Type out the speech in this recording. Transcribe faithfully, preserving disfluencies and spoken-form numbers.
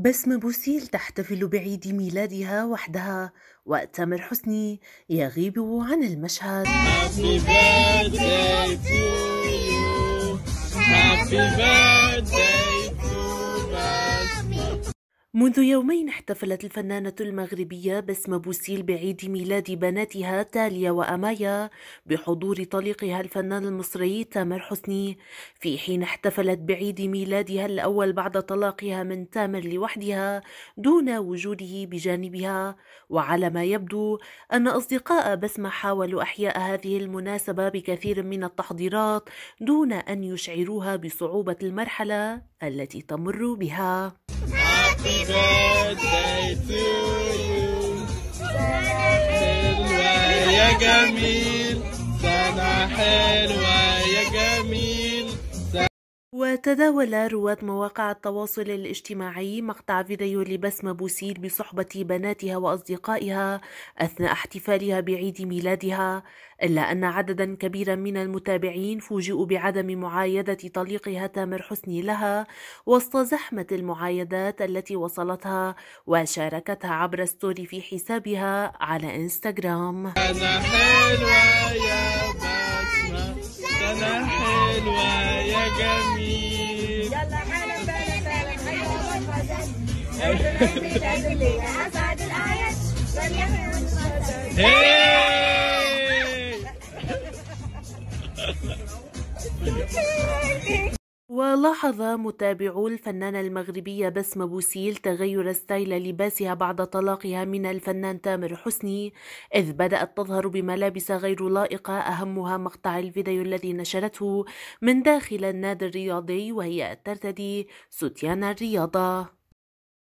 بسمة بوسيل تحتفل بعيد ميلادها وحدها، وتامر حسني يغيب عن المشهد. Happy birthday to you. Happy birthday to us. منذ يومين احتفلت الفنانة المغربية بسمة بوسيل بعيد ميلاد بناتها تاليا وأمايا بحضور طليقها الفنان المصري تامر حسني، في حين احتفلت بعيد ميلادها الأول بعد طلاقها من تامر لوحدها دون وجوده بجانبها. وعلى ما يبدو أن أصدقاء بسمة حاولوا إحياء هذه المناسبة بكثير من التحضيرات دون أن يشعروها بصعوبة المرحلة التي تمر بها. Happy birthday to you. حلوة يا جميل، سنة حلوة يا جميل. وتداول رواد مواقع التواصل الاجتماعي مقطع فيديو لبسمة بوسيل بصحبة بناتها وأصدقائها أثناء احتفالها بعيد ميلادها، إلا أن عددا كبيرا من المتابعين فوجئوا بعدم معايدة طليقها تامر حسني لها وسط زحمة المعايدات التي وصلتها، وشاركتها عبر ستوري في حسابها على انستغرام. سنة حلوة يا بسمة، سنة حلوة يا جميل. يلا حالا بالا بالا حيا الغزل عيد الميلاد الليلة أسعد الأعياد وليحيى الغزل. ولاحظ متابعو الفنانة المغربية بسمة بوسيل تغير ستايل لباسها بعد طلاقها من الفنان تامر حسني، إذ بدأت تظهر بملابس غير لائقة، أهمها مقطع الفيديو الذي نشرته من داخل النادي الرياضي وهي ترتدي ستيان الرياضة.